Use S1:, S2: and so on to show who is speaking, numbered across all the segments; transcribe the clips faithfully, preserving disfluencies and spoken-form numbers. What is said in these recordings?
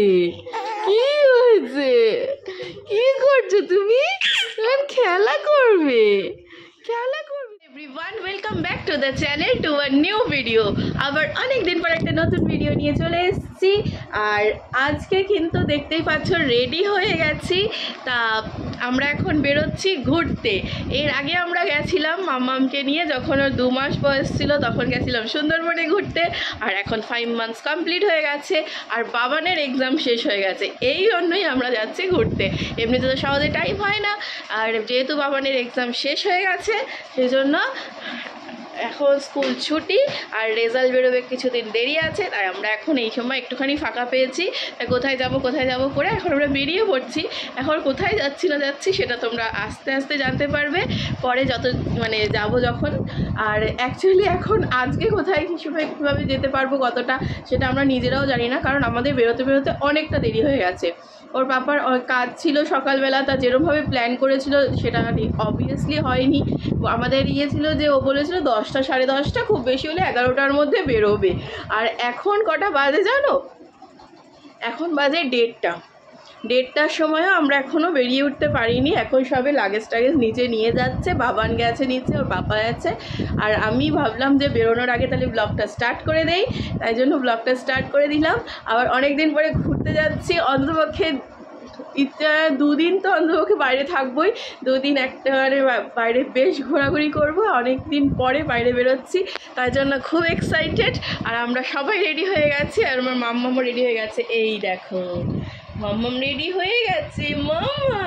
S1: কি হয়েছে? কি করছো তুমি? খেলা করবে খেলা করবে everyone, welcome back to the channel to a new video. আবার অনেক দিন পর একটা নতুন ভিডিও নিয়ে চলে এসেছি। আর আজকে কিন্তু দেখতেই পাচ্ছ রেডি হয়ে গেছি। তা আমরা এখন বেরোচ্ছি ঘুরতে। এর আগে আমরা গেছিলাম মাম্মামকে নিয়ে, যখন ওর দু মাস বয়স ছিল তখন গেছিলাম সুন্দরবনে ঘুরতে। আর এখন ফাইভ মান্থস কমপ্লিট হয়ে গেছে আর বাবানের এক্সাম শেষ হয়ে গেছে, এই জন্যই আমরা যাচ্ছি ঘুরতে। এমনিতে তো সহজে টাইম হয় না, আর যেহেতু বাবানের এক্সাম শেষ হয়ে গেছে সেই জন্য এখন স্কুল ছুটি আর রেজাল্ট বেরোবে কিছুদিন দেরি আছে, তাই আমরা এখন এই সময় একটুখানি ফাঁকা পেয়েছি। কোথায় যাব কোথায় যাব করে এখন আমরা বেরিয়ে পড়ছি। এখন কোথায় যাচ্ছি না যাচ্ছি সেটা তোমরা আস্তে আস্তে জানতে পারবে পরে, যত মানে যাব যখন। আর অ্যাকচুয়ালি এখন আজকে কোথায় কীভাবে কীভাবে যেতে পারবো কতটা সেটা আমরা নিজেরাও জানি না, কারণ আমাদের বেরোতে বেরোতে অনেকটা দেরি হয়ে গেছে। ওর পাপার কাজ ছিল সকালবেলা, তা যেরকমভাবে প্ল্যান করেছিল সেটা অবভিয়াসলি হয়নি। আমাদের ইয়ে ছিল যে ও বলেছিল দশটা সাড়ে দশটা খুব বেশি হলে এগারোটার মধ্যে বেরোবে। আর এখন কটা বাজে জানো? এখন বাজে দেড়টা। দেড়টার সময়ও আমরা এখনও বেরিয়ে উঠতে পারিনি। এখন সবে লাগেজ টাগেজ নিচে নিয়ে যাচ্ছে, বাবান গেছে নিচে, ওর পাপা আছে। আর আমি ভাবলাম যে বেরোনোর আগে তাহলে ব্লগটা স্টার্ট করে দেই, তাই জন্য ব্লগটা স্টার্ট করে দিলাম। আবার অনেক দিন পরে ঘুরতে যাচ্ছি, অন্তপক্ষে ইচ্ছা দুদিন তো অন্তপক্ষে বাইরে থাকবোই, দুদিন একটা বাইরে বেশ ঘোরাঘুরি করব। অনেক দিন পরে বাইরে বেরোচ্ছি, তাই জন্য খুব এক্সাইটেড। আর আমরা সবাই রেডি হয়ে গেছি, আর আমার মাম্মামও রেডি হয়ে গেছে। এই দেখো মাম্মাম রেডি হয়ে গেছে। মাম্মা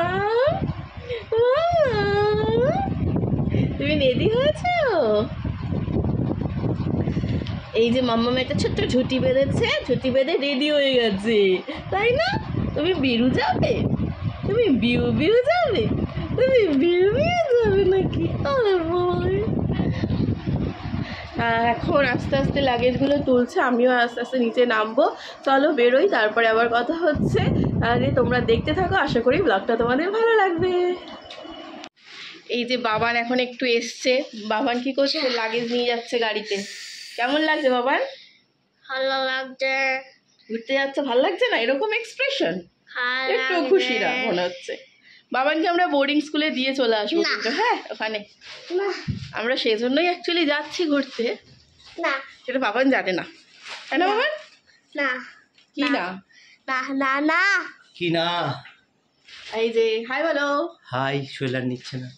S1: তুমি রেডি হয়েছো? এই যে মাম্মাম একটা ছোট্ট ঝুটি বেঁধেছে, ঝুটি বেঁধে রেডি হয়ে গেছে, তাই না? তুমি বিরু যাবে? তুমি বিউ বিউ যাবে? তুমি বিউ বিউ যাবে নাকি? এখন আস্তে আস্তে লাগেজগুলো তুলছে, আমিও আস্তে আস্তে নিচে নামবো। চলো বেরোই, তারপরে আবার কথা হচ্ছে। তাহলে তোমরা দেখতে থাকো, আশা করি ব্লগটা তোমাদের ভালো লাগবে। এই যে বাবান এখন একটু এসছে। বাবান কি করছে? লাগেজ নিয়ে যাচ্ছে গাড়িতে। কেমন লাগছে বাবান?
S2: ভালো লাগছে।
S1: ঘুরতে যাচ্ছে ভালো লাগছে না? এরকম এক্সপ্রেশন একটু খুশি না মনে হচ্ছে। বাবানকে আমরা বোর্ডিং স্কুলে দিয়ে চলে আসবো কিন্তু, হ্যাঁ ওখানে আমরা সেই জন্যই অ্যাকচুয়ালি যাচ্ছি ঘুরতে।
S2: না
S1: সেটা বাবান জানে না, তাই না বাবান?
S2: না
S1: কি না
S2: না না না
S1: কি না? এই যে হাই বলো।
S3: হাই। শৈলার নিচ্ছে না,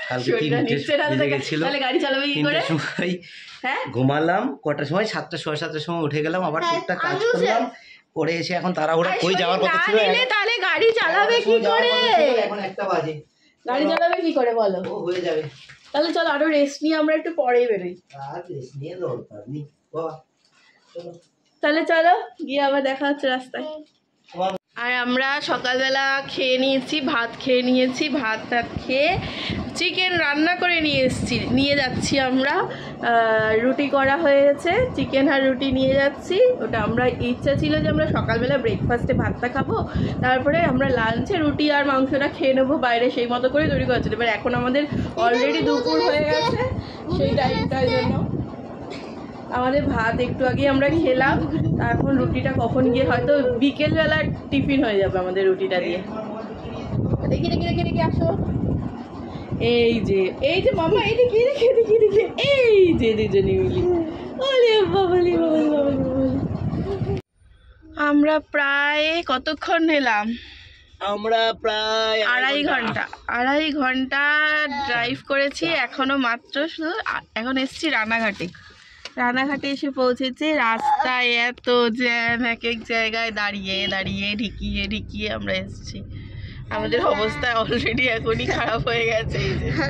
S1: গাড়ি চালাবে কি করে?
S3: হ্যাঁ ঘুমালাম কটার সময়? সাতটা সোয়া সাতটার সময় উঠে গেলাম, আবার টুকটাক কাজ করলাম, করে এসে এখন তাড়াহুড়া কই যাওয়ার কথা ছিল।
S1: তাহলে গাড়ি চালাবে কি করে?
S3: এখন একটা বাজে,
S1: গাড়ি চালাবে কি করে বলো?
S3: ও হয়ে যাবে।
S1: তাহলে চলো আরো রেস্ট নিয়ে আমরা একটু পরেই বেরোই।
S3: আর রেস্ট নিয়ে দরকার নেই বাবা, চলো
S1: তাহলে চলো গিয়ে আবার দেখা হচ্ছে রাস্তায়। আর আমরা সকালবেলা খেয়ে নিয়েছি, ভাত খেয়ে নিয়েছি, ভাত টাত খেয়ে চিকেন রান্না করে নিয়ে এসেছি নিয়ে যাচ্ছি আমরা। রুটি করা হয়েছে, চিকেন আর রুটি নিয়ে যাচ্ছি। ওটা আমরা ইচ্ছা ছিল যে আমরা সকালবেলা ব্রেকফাস্টে ভাতটা খাবো, তারপরে আমরা লাঞ্চে রুটি আর মাংসটা খেয়ে নেবো বাইরে, সেই মতো করে তৈরি করেছিল। এবার এখন আমাদের অলরেডি দুপুর হয়ে গেছে, সেই টাইমটার জন্য আমাদের ভাত একটু আগে আমরা খেলাম। এখন রুটিটা কখন গিয়ে হয়তো বিকেলবেলা টিফিন হয়ে যাবে আমাদের রুটিটা দিয়ে। দেখি দেখি দেখি দেখি আসো। এই যে এই যে মামা, এই দেখি দেখি দেখি দেখি এই যে দুজনে মিলি। ওলে বাবালি বাবালি বাবালি বাবালি। আমরা প্রায় কতক্ষণ এলাম?
S3: আমরা প্রায়
S1: আড়াই ঘন্টা আড়াই ঘন্টা ড্রাইভ করেছি। এখনো মাত্র শুধু এখন এসছি রানাঘাটে। রানাঘাটে এসে পৌঁছেছি, রাস্তায় এত জ্যাম, এক এক জায়গায় দাঁড়িয়ে দাঁড়িয়ে ঢিকিয়ে ঢিকিয়ে আমরা এসেছি। আমাদের অবস্থা অলরেডি এখনই খারাপ হয়ে গেছে।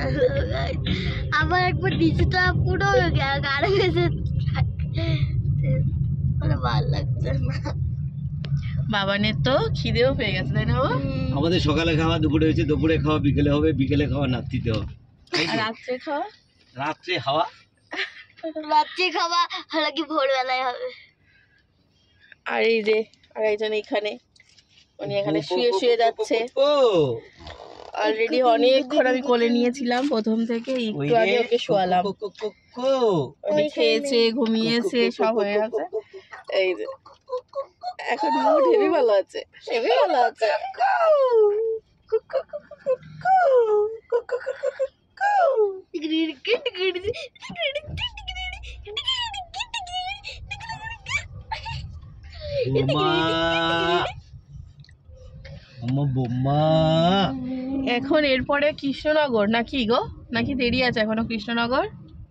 S2: আবার একবার নিচেটা পুরো গাড়ি গেছে, ভালো লাগছে না।
S1: বাবানের তো খিদেও পেয়ে গেছে, তাই না?
S3: আমাদের সকালে খাওয়া, দুপুরে হয়েছে, দুপুরে খাওয়া বিকেলে হবে, বিকেলে খাওয়া রাত্রিতে হবে,
S1: রাত্রে খাওয়া
S3: রাত্রে খাওয়া
S2: রাত্রে খাওয়া হলে কি ভোরবেলায় হবে।
S1: আর এই যে আর একজন এখানে, উনি এখানে শুয়ে শুয়ে যাচ্ছে। অলরেডি অনেকক্ষণ আমি কোলে নিয়েছিলাম প্রথম থেকে, একটু আগে ওকে শোয়ালাম। উনি খেয়েছে, ঘুমিয়েছে, সব হয়ে গেছে। এই যে এখন মুড হেভি ভালো আছে, হেভি ভালো আছে। এখন এরপরে কৃষ্ণনগর নাকি গো, নাকি দেরি আছে এখনো কৃষ্ণনগর?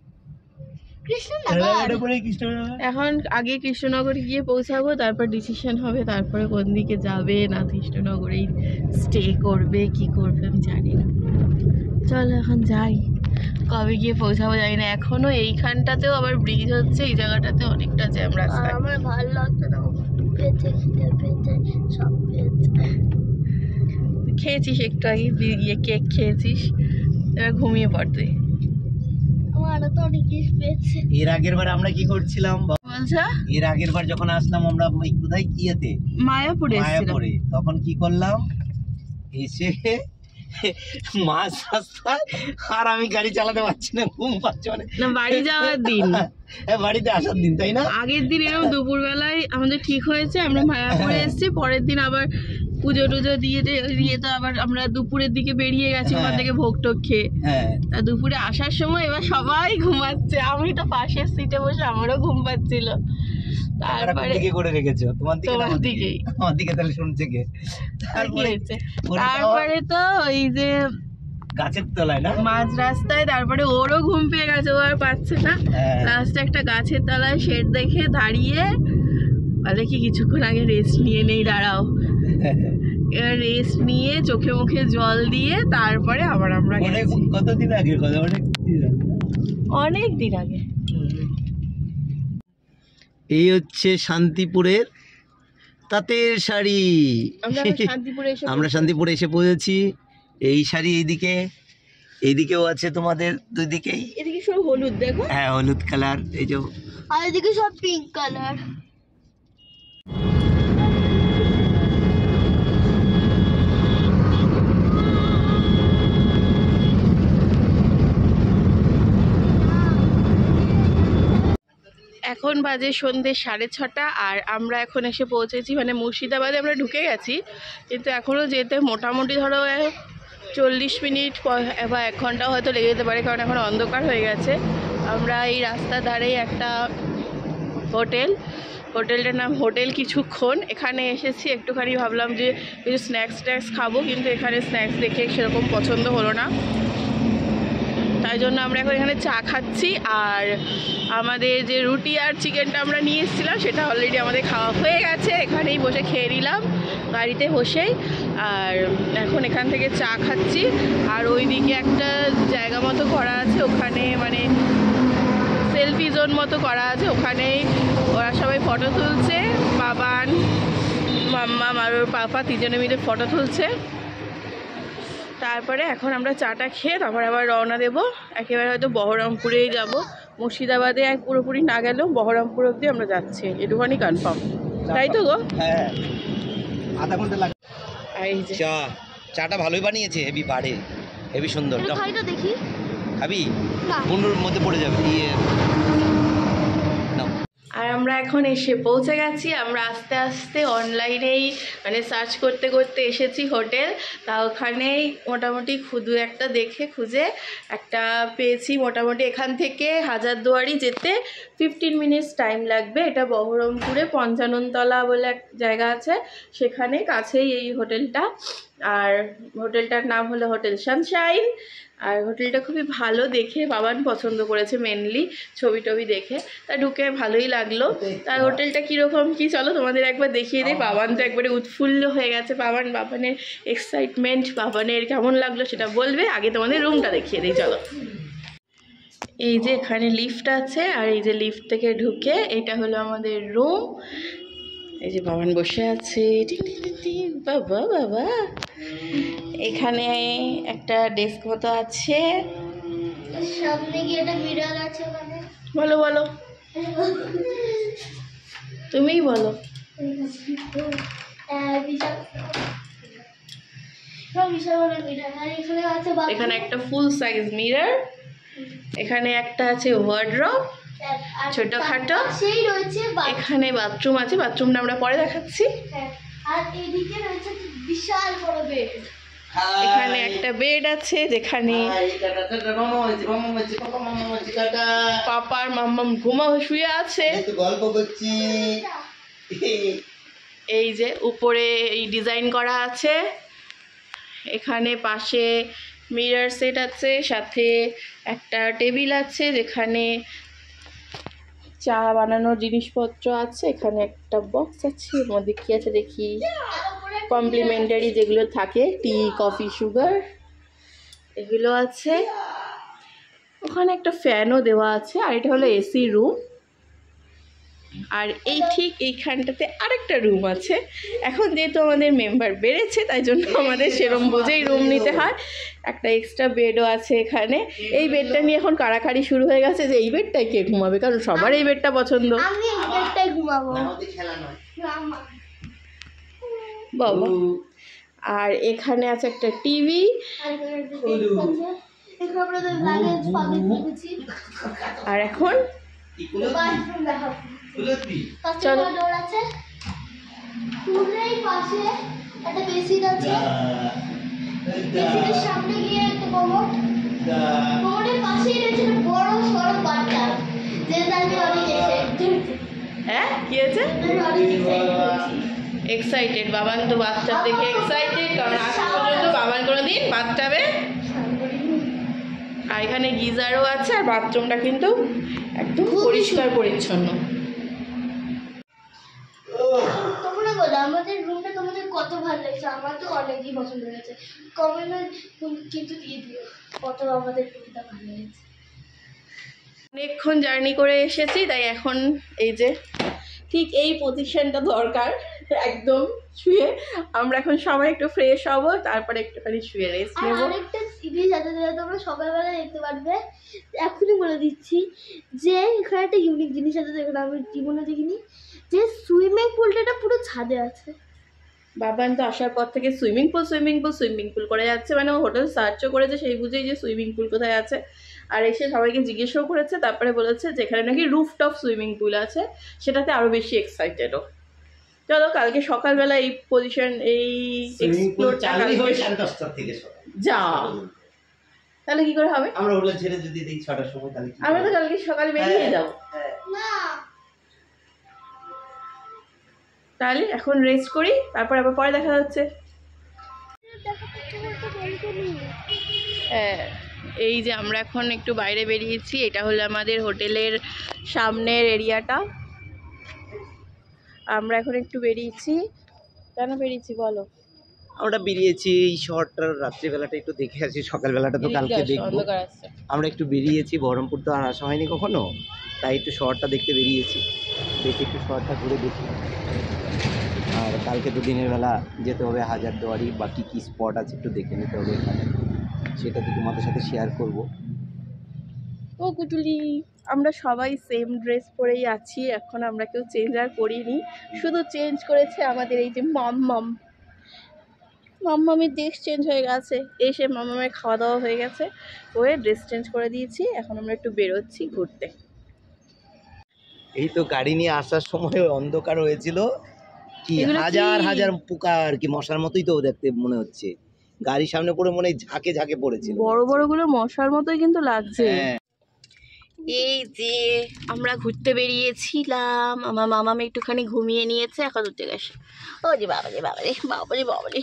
S1: এখন আগে কৃষ্ণনগরে গিয়ে পৌঁছাবো, তারপর ডিসিশন হবে তারপরে কোন দিকে যাবে, না কৃষ্ণনগরেই স্টে করবে কি করবে আমি জানি না। চল এখন যাই, কবে গিয়ে পৌঁছাবো জানি না। এখনো এইখানটাতেও আবার ব্রিজ হচ্ছে, এই জায়গাটাতে অনেকটা জ্যাম রাস্তা।
S2: আমার ভালো লাগছে না, পেতে খিদে পেতে সব পেতে।
S1: খেয়েছিস একটু আগে, ইয়ে কেক খেয়েছিস, এবার ঘুমিয়ে পড় তুই।
S2: আমার তো অনেক কিছু পেয়েছে।
S3: এর আগের বার আমরা কি করছিলাম
S1: বলছা?
S3: এর আগের বার যখন আসলাম আমরা ওই কোথায় গিয়েতে
S1: মায়াপুরে এসেছিলাম।
S3: মায়াপুরে, তখন কি করলাম, এসে মাছ রাস্তায় আর আমি গাড়ি চালাতে পারছি না, ঘুম পাচ্ছে মানে।
S1: না বাড়ি যাওয়ার দিন,
S3: হ্যাঁ বাড়িতে আসার দিন, তাই না?
S1: আগের দিন এরকম দুপুর বেলায় আমাদের ঠিক হয়েছে আমরা মায়াপুরে এসেছি, পরের দিন আবার পুজো টুজো দিয়ে দিয়ে তো আবার আমরা দুপুরের দিকে বেরিয়ে গেছি ওখান থেকে ভোগ টোক খেয়ে।
S3: হ্যাঁ
S1: তা দুপুরে আসার সময় এবার সবাই ঘুমাচ্ছে, আমি তো পাশের সিটে বসে আমারও ঘুম পাচ্ছিল। তারপরে
S3: দিকে করে রেখেছো তোমার দিকে?
S1: তোমার দিকেই।
S3: আমার দিকে তাহলে শুনছে কে? তারপরে
S1: তারপরে তো ওই যে
S3: গাছের তলায় না
S1: মাঝ রাস্তায়, তারপরে ওরও ঘুম পেয়ে গেছে, ও আর পাচ্ছে না। লাস্টে একটা গাছের তলায় শেড দেখে দাঁড়িয়ে বলে কি কিছুক্ষণ আগে রেস্ট নিয়ে নেই, দাঁড়াও। এবার রেস্ট নিয়ে চোখে মুখে জল দিয়ে তারপরে আবার আমরা গেছি।
S3: কতদিন আগে কথা, অনেক দিন আগে,
S1: অনেক দিন আগে।
S3: এই হচ্ছে শান্তিপুরের তাঁতের শাড়ি।
S1: আমরা শান্তিপুরে এসে
S3: আমরা শান্তিপুরে এসে পৌঁছেছি। এই শাড়ি এইদিকে, এইদিকেও আছে তোমাদের দুই দিকেই।
S1: এদিকে সব হলুদ দেখো।
S3: হ্যাঁ হলুদ কালার, এই যে।
S2: আর এদিকে সব পিঙ্ক কালার।
S1: এখন বাজে সন্ধ্যে সাড়ে ছটা, আর আমরা এখন এসে পৌঁছেছি মানে মুর্শিদাবাদে আমরা ঢুকে গেছি, কিন্তু এখনও যেতে মোটামুটি ধরো চল্লিশ মিনিট বা এক ঘন্টা হয়তো লেগে যেতে পারে, কারণ এখন অন্ধকার হয়ে গেছে। আমরা এই রাস্তার ধারেই একটা হোটেল, হোটেলটার নাম হোটেল কিছুক্ষণ, এখানে এসেছি একটুখানি ভাবলাম যে কিছু স্ন্যাক্স ট্যাক্স খাবো, কিন্তু এখানে স্ন্যাক্স দেখে সেরকম পছন্দ হলো না, তাই জন্য আমরা এখন এখানে চা খাচ্ছি। আর আমাদের যে রুটি আর চিকেনটা আমরা নিয়ে এসেছিলাম সেটা অলরেডি আমাদের খাওয়া হয়ে গেছে, এখানেই বসে খেয়ে নিলাম গাড়িতে বসেই। আর এখন এখান থেকে চা খাচ্ছি। আর ওইদিকে একটা জায়গা মতো করা আছে, ওখানে মানে সেলফি জোন মতো করা আছে, ওখানেই ওরা সবাই ফটো তুলছে, বাবান মাম্মা আর ওর পাপা তিনজনে মিলে ফটো তুলছে। তারপরে এখন আমরা চাটা খেয়ে তারপর আবার রওনা দেবো, একেবারে হয়তো বহরমপুরেই যাব। মুর্শিদাবাদে এক পুরোপুরি না গেলেও বহরমপুর অবধি আমরা যাচ্ছি, এটুখানি কনফার্ম, তাই তো গো?
S3: হ্যাঁ আধা ঘন্টা লাগে।
S1: এই যে
S3: চা, চাটা ভালোই বানিয়েছে, হেভি বাড়ে, হেভি সুন্দর।
S2: খাইটা দেখি
S3: খাবি?
S2: না,
S3: বন্ধুর মধ্যে পড়ে যাবে। ইয়ে
S1: আর আমরা এখন এসে পৌঁছে গেছি। আমরা আস্তে আস্তে অনলাইনেই মানে সার্চ করতে করতে এসেছি হোটেল, তা ওখানেই মোটামুটি খুদু একটা দেখে খুঁজে একটা পেয়েছি। মোটামুটি এখান থেকে হাজারদুয়ারি যেতে ফিফটিন মিনিটস টাইম লাগবে। এটা বহরমপুরে পঞ্চাননতলা বলে এক জায়গা আছে, সেখানে কাছেই এই হোটেলটা। আর হোটেলটার নাম হলো হোটেল সানশাইন। আর হোটেলটা খুবই ভালো, দেখে বাবান পছন্দ করেছে মেনলি ছবি টবি দেখে, তা ঢুকে ভালোই লাগলো। তার হোটেলটা কীরকম কি চলো তোমাদের একবার দেখিয়ে দিই। বাবান তো একবারে উৎফুল্ল হয়ে গেছে, বাবান বাবানের এক্সাইটমেন্ট, বাবানের কেমন লাগলো সেটা বলবে। আগে তোমাদের রুমটা দেখিয়ে দিই চলো। এই যে এখানে লিফট আছে, আর এই যে লিফট থেকে ঢুকে এটা হলো আমাদের রুম। এই যে বাবান বসে আছে, বাবা বাবা। এখানে একটা ডেস্ক মতো আছে,
S2: সামনে গিয়ে একটা মিরর আছে ওখানে।
S1: বলো বলো, তুমিই বলো। এখানে একটা ফুল সাইজ মিরর, এখানে একটা আছে ওয়ার্ড্রপ, ছোটখাটো।
S2: সেই রয়েছে বাথরুম।
S1: এখানে বাথরুম আছে, বাথরুমটা আমরা পরে দেখাচ্ছি।
S2: হ্যাঁ, আর এইদিকে রয়েছে বিশাল বড় বেড।
S1: এখানে একটা বেড আছে যেখানে পাপার মাম্মাম ঘুমাও শুয়ে আছে।
S3: গল্প করছি।
S1: এই যে উপরে এই ডিজাইন করা আছে, এখানে পাশে মিরর সেট আছে, সাথে একটা টেবিল আছে যেখানে চা বানানোর জিনিসপত্র আছে। এখানে একটা বক্স আছে, এর মধ্যে কি আছে দেখি, কমপ্লিমেন্টারি যেগুলো থাকে টি কফি সুগার এগুলো আছে। ওখানে একটা ফ্যানও দেওয়া আছে, আর এটা হলো এসি রুম। আর এই ঠিক এইখানটাতে আরেকটা রুম আছে। এখন যেহেতু আমাদের মেম্বার বেড়েছে তাই জন্য আমাদের সেরম বুঝেই রুম নিতে হয়। একটা এক্সট্রা বেডও আছে এখানে। এই বেডটা নিয়ে এখন কাড়াকাড়ি শুরু হয়ে গেছে যে এই বেডটাই কে ঘুমাবে, কারণ সবার এই বেডটা পছন্দ।
S2: আমি এই বেডটাই ঘুমাবো
S1: বাবা। আর এখানে আছে একটা টিভি। আর এখন চলো
S2: পাশে একটা বেসিন আছে, বেসিনের সামনে গিয়ে একটা কমোড, কমোডের পাশেই রয়েছে একটা বড় সড়ো বাচ্চা যেটা আমি অনেক এক্সাইটেড।
S1: হ্যাঁ কি আছে? এক্সাইটেড বাবান তো বাচ্চা থেকে এক্সাইটেড, কারণ আজ পর্যন্ত বাবান কোনোদিন বাথটাবে। আর এখানে গিজারও আছে, আর বাথরুমটা কিন্তু একদম পরিষ্কার পরিচ্ছন্ন।
S2: তোমরা বলো আমাদের রুমটা তোমাদের কত ভালো লাগছে? আমার তো অনেকই পছন্দ হয়েছে, কমেন্টে কিন্তু দিয়ে দিও কত আমাদের রুমটা ভালো হয়েছে।
S1: অনেকক্ষণ জার্নি করে এসেছি, তাই এখন এই যে ঠিক এই পজিশনটা দরকার, একদম শুয়ে। আমরা এখন সবাই একটু ফ্রেশ হব, তারপরে একটুখানি শুয়ে রেস্ট
S2: আর
S1: নেব।
S2: আরেকটা জিনিস আছে যেটা তোমরা সকালবেলা দেখতে পারবে, এখনই বলে দিচ্ছি যে এখানে একটা ইউনিক জিনিস আছে যেখানে আমি জীবনে দেখিনি, যে সুইমিং পুলটা পুরো ছাদে আছে।
S1: বাবান তো আসার পর থেকে swimming pool swimming pool swimming pool করে যাচ্ছে, মানে ও হোটেল সার্চও করেছে সেই বুঝেই যে সুইমিং পুল কোথায় আছে। আর এসে সবাইকে জিজ্ঞেসও করেছে, তারপরে বলেছে যেখানে নাকি রুফটপ সুইমিং পুল আছে সেটাতে আরও বেশি এক্সাইটেডও। চলো কালকে সকালবেলা এই পজিশন এই এক্সপ্লোরটা যা, তাহলে কি করে হবে?
S3: আমরা হোটেল ছেড়ে যদি দেখি ছটার সময়, তাহলে
S1: আমরা তো কালকে সকালে বেরিয়ে যাবো।
S2: না
S1: তাহলে এখন রেস্ট করি, তারপর আবার পরে দেখা যাচ্ছে। হ্যাঁ এই যে আমরা এখন একটু বাইরে বেরিয়েছি, এটা হলো আমাদের হোটেলের সামনের এরিয়াটা। আমরা এখন একটু বেরিয়েছি। কেন বেরিয়েছি বলো?
S3: আমরা বেরিয়েছি এই শহরটার রাত্রিবেলাটা একটু দেখে আসি, সকালবেলাটা তো কালকে দেখবো। আমরা একটু বেরিয়েছি, বহরমপুর তো আর আসা হয়নি কখনো, তাই একটু শহরটা দেখতে বেরিয়েছি, দেখে একটু শহরটা ঘুরে দেখি। আর কালকে তো দিনের বেলা যেতে হবে হাজারদুয়ারি, বা কী কী স্পট আছে একটু দেখে নিতে হবে এখানে, সেটা তো তোমাদের সাথে শেয়ার করব।
S1: ও কুটুলি, আমরা সবাই সেম ড্রেস পরেই আছি এখন, আমরা কেউ চেঞ্জ আর করিনি, শুধু চেঞ্জ করেছে আমাদের এই যে মাম্মাম। মাম্মামের ড্রেস চেঞ্জ হয়ে গেছে, এসে মাম্মামের খাওয়া দাওয়া হয়ে গেছে, হয়ে ড্রেস চেঞ্জ করে দিয়েছি। এখন আমরা একটু বেরোচ্ছি ঘুরতে।
S3: এই তো গাড়ি নিয়ে আসার সময় অন্ধকার হয়েছিল, কি
S1: এগুলো
S3: হাজার
S1: কি?
S3: হাজার পোকা আর কি মশার মতোই তো দেখতে মনে হচ্ছে, গাড়ির সামনে পড়ে মনে হয় ঝাঁকে ঝাঁকে পড়েছিল,
S1: বড় বড় গুলো মশার মতোই কিন্তু লাগছে।
S3: হ্যাঁ।
S1: এই যে আমরা ঘুরতে বেরিয়েছিলাম, আমার মামামে একটুখানি ঘুমিয়ে নিয়েছে, এখন উঠতে গেছে। ও যে বাবারে বাবারে বাবারে বাবারে।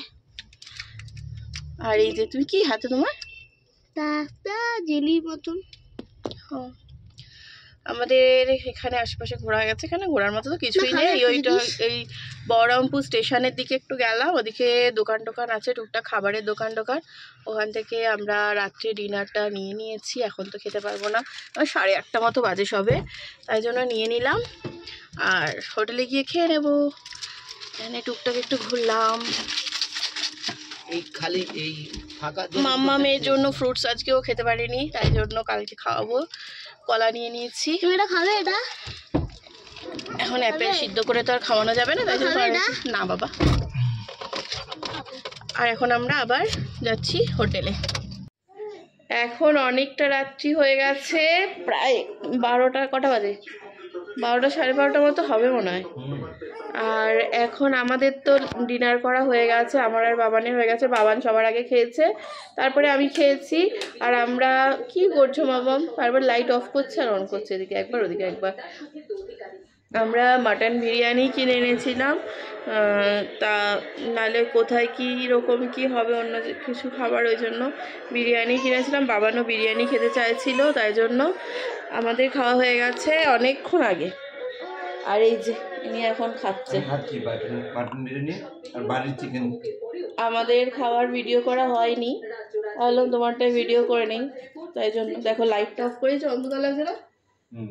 S1: আর এই যে তুমি কি হাতে তোমার
S2: তা জেলির মতন।
S1: ও, আমাদের এখানে আশেপাশে ঘোরা গেছে, এখানে ঘোরার মতো তো কিছুই
S2: না,
S1: নেই।
S2: খারাপ
S1: ওইটা
S2: জিনিস।
S1: এই বহরমপুর স্টেশনের দিকে একটু গেলাম, ওদিকে দোকান টোকান আছে টুকটাক, খাবারের দোকান টোকান, ওখান থেকে আমরা রাত্রে ডিনারটা নিয়ে নিয়েছি। এখন তো খেতে পারবো না, আমার সাড়ে আটটা মতো বাজে সবে, তাই জন্য নিয়ে নিলাম। আর হোটেলে গিয়ে খেয়ে নেবো। এখানে টুকটাক একটু ঘুরলাম।
S3: এই খালি এই ফাঁকা
S1: মাম্মা মেয়ের জন্য ফ্রুটস আজকেও খেতে পারিনি, তাই জন্য কালকে খাওয়াবো। কলা নিয়ে নিয়েছি।
S2: তুমি এটা খাবে? এটা
S1: এখন অ্যাপেল সিদ্ধ করে তো আর খাওয়ানো যাবে না, তাই জন্য
S2: খাবে না?
S1: না বাবা। আর এখন আমরা আবার যাচ্ছি হোটেলে। এখন অনেকটা রাত্রি হয়ে গেছে, প্রায় বারোটা, কটা বাজে বারোটা সাড়ে বারোটার মতো হবে মনে হয়। আর এখন আমাদের তো ডিনার করা হয়ে গেছে, আমার আর বাবানের হয়ে গেছে। বাবান সবার আগে খেয়েছে, তারপরে আমি খেয়েছি। আর আমরা কি করছো বাবাম? বারবার লাইট অফ করছে আর অন করছে, এদিকে একবার ওদিকে একবার। আমরা মাটন বিরিয়ানি কিনে এনেছিলাম, তা নালে কোথায় কী রকম কি হবে অন্য কিছু খাবার, ওই জন্য বিরিয়ানি কিনেছিলাম। বাবানও বিরিয়ানি খেতে চাইছিল, তাই জন্য আমাদের খাওয়া হয়ে গেছে অনেকক্ষণ আগে। আর এই যে ইনি এখন খাচ্ছে
S3: মাটন বিরিয়ানি আর বাড়ির চিকেন। আমাদের
S1: খাওয়ার ভিডিও করা হয়নি, ভাবলাম তোমারটাই ভিডিও করে নেই, তাই জন্য। দেখো লাইটটা অফ করেছে, অন্ধকার লাগছে না? হুম,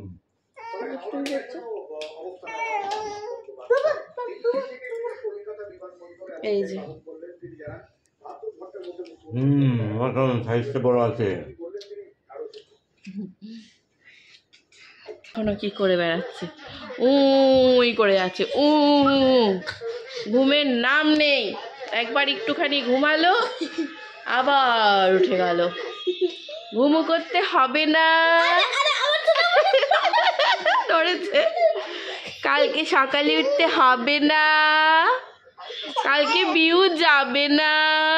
S1: এই যে
S3: হুম মাটন সাইজটা বড় আছে।
S1: এখনো কি করে বেড়াচ্ছে, উই করে যাচ্ছে, উ ঘুমের নাম নেই। একবার একটুখানি ঘুমালো আবার উঠে গেল। ঘুমু করতে হবে না, ধরেছে। কালকে সকালে উঠতে হবে না, কালকে বিউ যাবে না,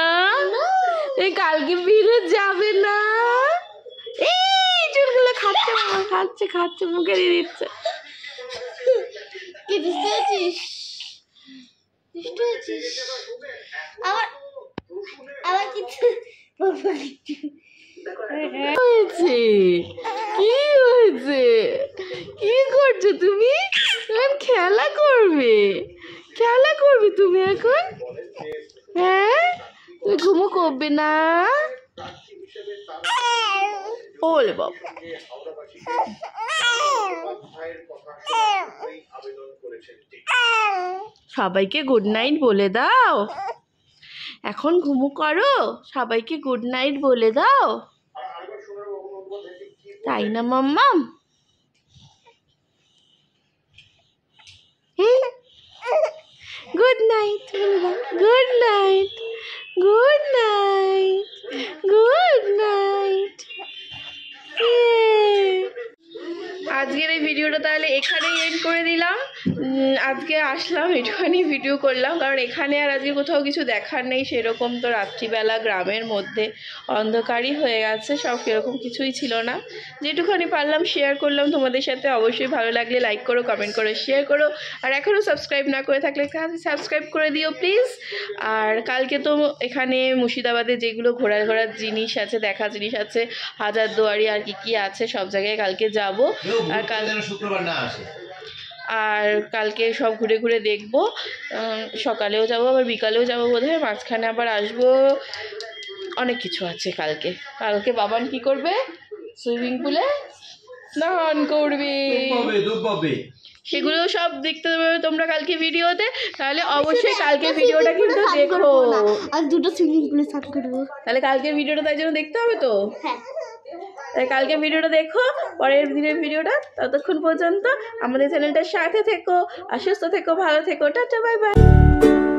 S1: কালকে বিউ যাবে না। এই চুলগুলো খাচ্ছে, খাচ্ছে খাচ্ছে মুখে দিয়ে দিচ্ছে।
S2: কি দুষ্টু হয়েছিস? দুষ্টু হয়েছিস? আবার আবার কিছু
S1: হয়েছে? কি হয়েছে? কি করছো তুমি? এখন খেলা করবে, খেলা করবে তুমি এখন? হ্যাঁ, তুমি ঘুমো করবে না? ওলে বাবা, সবাইকে গুড নাইট বলে দাও। এখন ঘুমো করো, সবাইকে গুড নাইট বলে দাও, তাই না মাম্মাম? Good night, good night, good night, good night. আজকের এই ভিডিওটা তাহলে এখানেই এন্ড করে দিলাম। আজকে আসলাম একটুখানি ভিডিও করলাম, কারণ এখানে আর আজকে কোথাও কিছু দেখার নেই সেরকম। তো রাত্রিবেলা গ্রামের মধ্যে অন্ধকারই হয়ে গেছে, সব সেরকম কিছুই ছিল না। যেটুখানি পারলাম শেয়ার করলাম তোমাদের সাথে। অবশ্যই ভালো লাগলে লাইক করো, কমেন্ট করো, শেয়ার করো। আর এখনও সাবস্ক্রাইব না করে থাকলে সাবস্ক্রাইব করে দিও প্লিজ। আর কালকে তো এখানে মুর্শিদাবাদে যেগুলো ঘোরার ঘোরার জিনিস আছে, দেখা জিনিস আছে, হাজারদুয়ারি আর কি কি আছে, সব জায়গায় কালকে যাব। আর কাল শুক্রবার না আসে, আর কালকে সব ঘুরে ঘুরে দেখবো। সকালেও যাব, আবার বিকালেও যাবো বোধহয়, মাঝখানে আবার আসবো। অনেক কিছু আছে কালকে। কালকে বাবান কি করবে? সুইমিং পুলে স্নান করবে, সেগুলো সব দেখতে পাবে তোমরা কালকে ভিডিওতে। তাহলে অবশ্যই কালকে ভিডিওটা কিন্তু দেখো।
S2: আর দুটো সুইমিং পুলে স্নান করবো,
S1: তাহলে কালকে ভিডিওটা তাই জন্য দেখতে হবে তো।
S2: হ্যাঁ,
S1: তাই কালকে ভিডিওটা দেখো, পরের দিনের ভিডিওটা। ততক্ষণ পর্যন্ত আমাদের চ্যানেলটার সাথে থেকো, আর সুস্থ থেকো, ভালো থেকো, টাটা, বাই বাই।